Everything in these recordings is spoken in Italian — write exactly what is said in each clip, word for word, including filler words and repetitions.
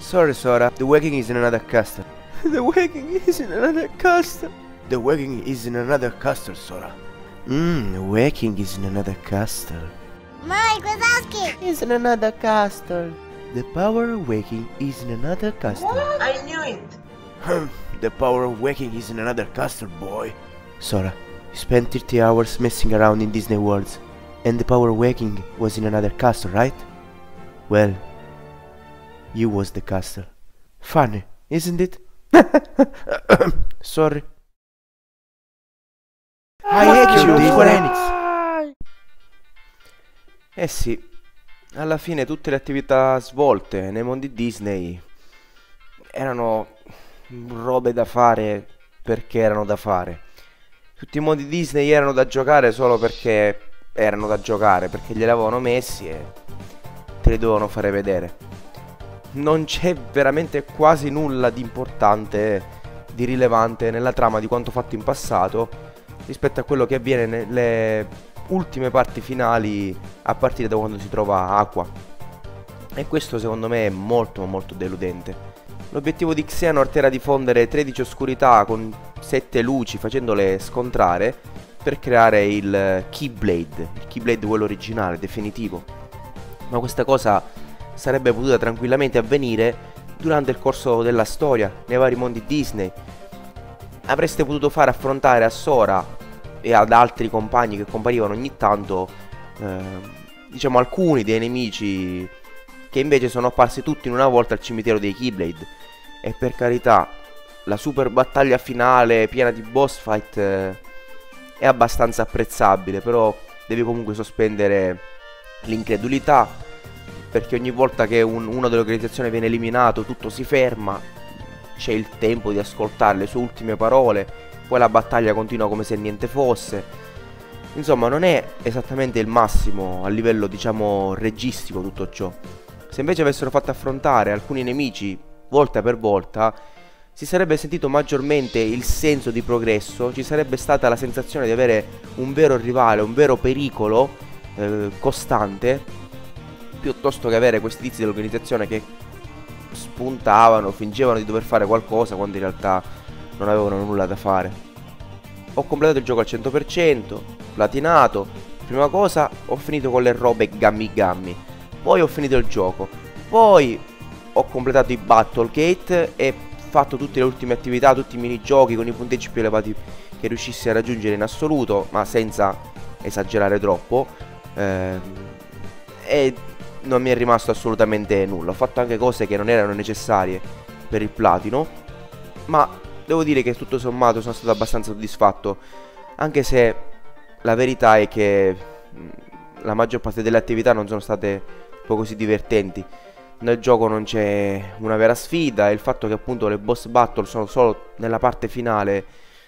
Sorry, Sora. The wagon is in another castle. The wagon is in another castle. The wagon is in another castle, Sora. Mmm, the wagon is in another castle. Mike Wazowski Is in another castle. The power of waking is in another castle. What? I knew it. Hmm, the power of waking is in another castle, boy. Sora, you spent thirty hours messing around in Disney Worlds, and the power of waking was in another castle, right? Well, you was the castle. Funny, isn't it? Sorry. I hate you, Square Enix. Eh sì, alla fine tutte le attività svolte nei mondi Disney erano robe da fare perché erano da fare. Tutti i mondi Disney erano da giocare solo perché erano da giocare, perché glieli avevano messi e te li dovevano fare vedere. Non c'è veramente quasi nulla di importante, di rilevante nella trama di quanto fatto in passato rispetto a quello che avviene nelle ultime parti finali a partire da quando si trova Aqua. E questo secondo me è molto molto deludente. L'obiettivo di Xehanort era diffondere tredici oscurità con sette luci facendole scontrare per creare il Keyblade, il Keyblade quello originale, definitivo. Ma questa cosa sarebbe potuta tranquillamente avvenire durante il corso della storia, nei vari mondi Disney. Avreste potuto far affrontare a Sora e ad altri compagni che comparivano ogni tanto, eh, diciamo alcuni dei nemici che invece sono apparsi tutti in una volta al cimitero dei Keyblade. E per carità, la super battaglia finale piena di boss fight eh, è abbastanza apprezzabile, però devi comunque sospendere l'incredulità, perché ogni volta che un, uno dell'organizzazione viene eliminato tutto si ferma, c'è il tempo di ascoltare le sue ultime parole, poi la battaglia continua come se niente fosse. Insomma, non è esattamente il massimo a livello, diciamo, registico tutto ciò. Se invece avessero fatto affrontare alcuni nemici volta per volta, si sarebbe sentito maggiormente il senso di progresso, ci sarebbe stata la sensazione di avere un vero rivale, un vero pericolo eh, costante, piuttosto che avere questi tizi dell'organizzazione che spuntavano, fingevano di dover fare qualcosa quando in realtà non avevano nulla da fare. Ho completato il gioco al cento per cento, platinato. Prima cosa, ho finito con le robe gammi gammi. Poi ho finito il gioco. Poi ho completato i Battle Gate e fatto tutte le ultime attività, tutti i minigiochi con i punteggi più elevati che riuscissi a raggiungere in assoluto, ma senza esagerare troppo. Ehm, e non mi è rimasto assolutamente nulla. Ho fatto anche cose che non erano necessarie per il platino, ma devo dire che tutto sommato sono stato abbastanza soddisfatto, anche se la verità è che la maggior parte delle attività non sono state poi così divertenti. Nel gioco non c'è una vera sfida, e il fatto che appunto le boss battle sono solo nella parte finale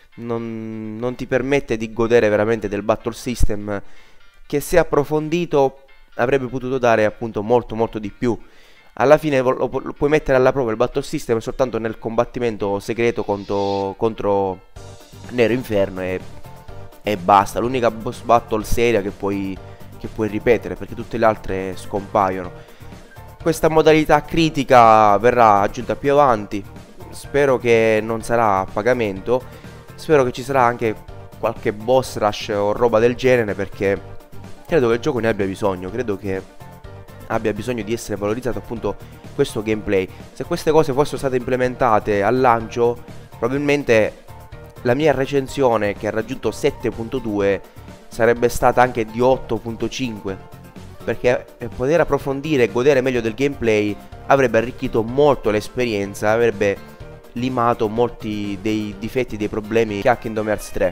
non, non ti permette di godere veramente del battle system, che se approfondito avrebbe potuto dare appunto molto molto di più. Alla fine lo, lo, lo puoi mettere alla prova il battle system soltanto nel combattimento segreto contro, contro Nero Inferno e, e basta. L'unica boss battle seria che puoi, che puoi ripetere, perché tutte le altre scompaiono. Questa modalità critica verrà aggiunta più avanti. Spero che non sarà a pagamento. Spero che ci sarà anche qualche boss rush o roba del genere, perché credo che il gioco ne abbia bisogno. Credo che abbia bisogno di essere valorizzato appunto questo gameplay. Se queste cose fossero state implementate al lancio, probabilmente la mia recensione, che ha raggiunto sette punto due, sarebbe stata anche di otto punto cinque, perché poter approfondire e godere meglio del gameplay avrebbe arricchito molto l'esperienza, avrebbe limato molti dei difetti, dei problemi che ha Kingdom Hearts tre.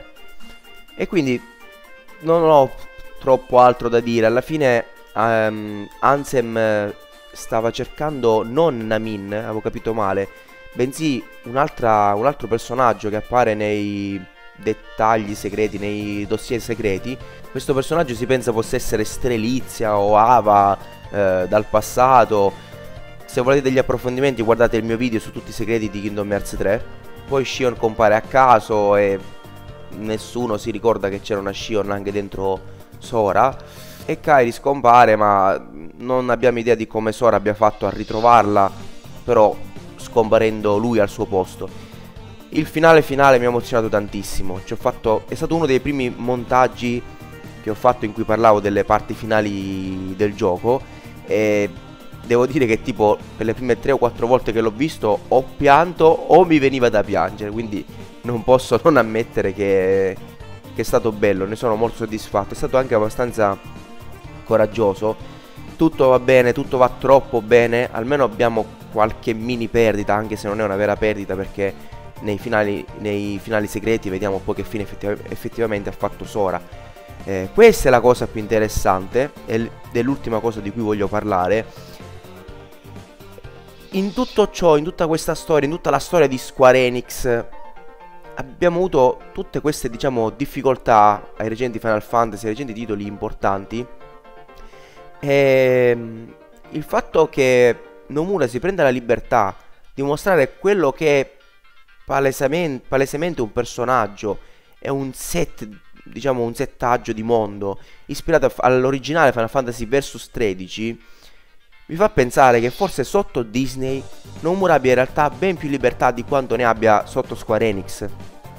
E quindi non ho troppo altro da dire. Alla fine um, Ansem stava cercando non Namin, avevo capito male, bensì un, un altro personaggio che appare nei dettagli segreti, nei dossier segreti. Questo personaggio si pensa possa essere Strelizia o Ava eh, dal passato. Se volete degli approfondimenti, guardate il mio video su tutti i segreti di Kingdom Hearts tre. Poi Shion compare a caso e nessuno si ricorda che c'era una Shion anche dentro Sora. E Kairi scompare, ma non abbiamo idea di come Sora abbia fatto a ritrovarla però scomparendo lui al suo posto. Il finale finale mi ha emozionato tantissimo. Ci ho fatto, è stato uno dei primi montaggi che ho fatto in cui parlavo delle parti finali del gioco, e devo dire che tipo per le prime tre o quattro volte che l'ho visto ho pianto o mi veniva da piangere, quindi non posso non ammettere che, che è stato bello, ne sono molto soddisfatto. È stato anche abbastanza coraggioso. Tutto va bene, tutto va troppo bene, almeno abbiamo qualche mini perdita, anche se non è una vera perdita, perché nei finali, nei finali segreti vediamo poi che fine effettiv effettivamente ha fatto Sora. Eh, questa è la cosa più interessante ed è l'ultima cosa di cui voglio parlare. In tutto ciò, in tutta questa storia, in tutta la storia di Square Enix, abbiamo avuto tutte queste, diciamo, difficoltà ai recenti Final Fantasy, ai recenti titoli importanti. E il fatto che Nomura si prenda la libertà di mostrare quello che è palesemente, palesemente un personaggio e un set, diciamo un settaggio di mondo ispirato all'originale Final Fantasy Versus tredici, mi fa pensare che forse sotto Disney Nomura abbia in realtà ben più libertà di quanto ne abbia sotto Square Enix.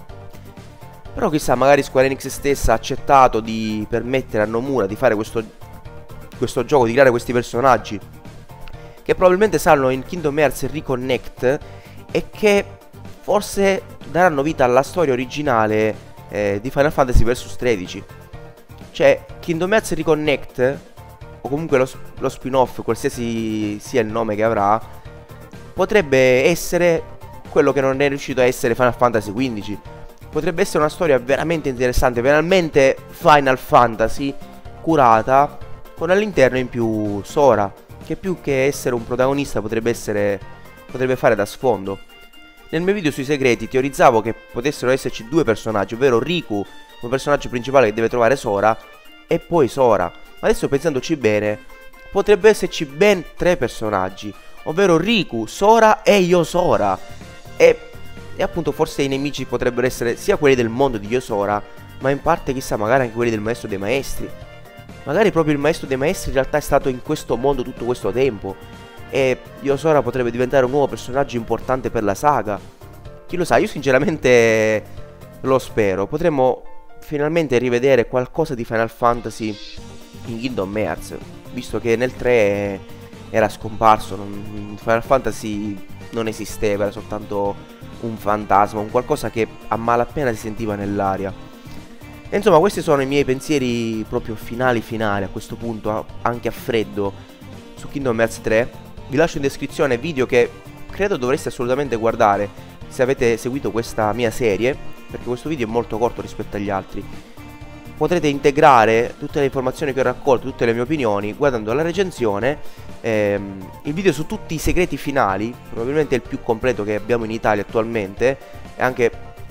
Però chissà, magari Square Enix stessa ha accettato di permettere a Nomura di fare questo, questo gioco, di creare questi personaggi che probabilmente saranno in Kingdom Hearts Reconnect e che forse daranno vita alla storia originale eh, di Final Fantasy Versus tredici. Cioè, Kingdom Hearts Reconnect, o comunque lo, lo spin-off, qualsiasi sia il nome che avrà, potrebbe essere quello che non è riuscito a essere Final Fantasy quindici. Potrebbe essere una storia veramente interessante, veramente Final Fantasy, curata, con all'interno in più Sora, che più che essere un protagonista potrebbe essere, potrebbe fare da sfondo. Nel mio video sui segreti teorizzavo che potessero esserci due personaggi, ovvero Riku, un personaggio principale che deve trovare Sora, e poi Sora. Ma adesso, pensandoci bene, potrebbe esserci ben tre personaggi, ovvero Riku, Sora e Yosora. E, e appunto forse i nemici potrebbero essere sia quelli del mondo di Yosora, ma in parte chissà magari anche quelli del maestro dei maestri. Magari proprio il maestro dei maestri in realtà è stato in questo mondo tutto questo tempo, e Yosora potrebbe diventare un nuovo personaggio importante per la saga. Chi lo sa, io sinceramente lo spero. Potremmo finalmente rivedere qualcosa di Final Fantasy in Kingdom Hearts, visto che nel tre era scomparso, non, Final Fantasy non esisteva, era soltanto un fantasma, un qualcosa che a malapena si sentiva nell'aria. E insomma, questi sono i miei pensieri proprio finali finali a questo punto, anche a freddo, su Kingdom Hearts tre. Vi lascio in descrizione video che credo dovreste assolutamente guardare se avete seguito questa mia serie, perché questo video è molto corto rispetto agli altri. Potrete integrare tutte le informazioni che ho raccolto, tutte le mie opinioni, guardando la recensione, ehm, il video su tutti i segreti finali, probabilmente il più completo che abbiamo in Italia attualmente, e anche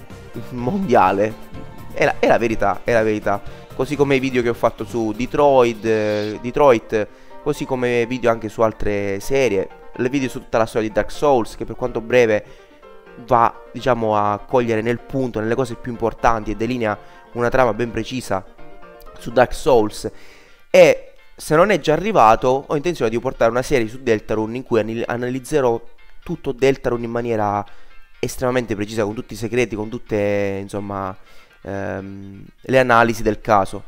mondiale. È la, è la verità, è la verità. Così come i video che ho fatto su Detroit, eh, Detroit, così come video anche su altre serie, le video su tutta la storia di Dark Souls, che per quanto breve va, diciamo, a cogliere nel punto, nelle cose più importanti, e delinea una trama ben precisa su Dark Souls. E se non è già arrivato, ho intenzione di portare una serie su Deltarune in cui analizzerò tutto Deltarune in maniera estremamente precisa, con tutti i segreti, con tutte, insomma, ehm, le analisi del caso.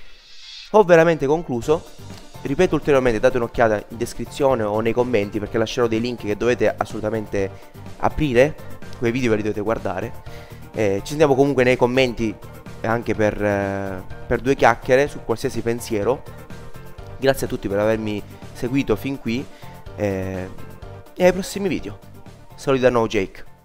Ho veramente concluso. Ripeto ulteriormente, date un'occhiata in descrizione o nei commenti, perché lascerò dei link che dovete assolutamente aprire, quei video ve li dovete guardare. Eh, ci sentiamo comunque nei commenti anche per, eh, per due chiacchiere su qualsiasi pensiero. Grazie a tutti per avermi seguito fin qui, eh, e ai prossimi video. Saluti da No Jake.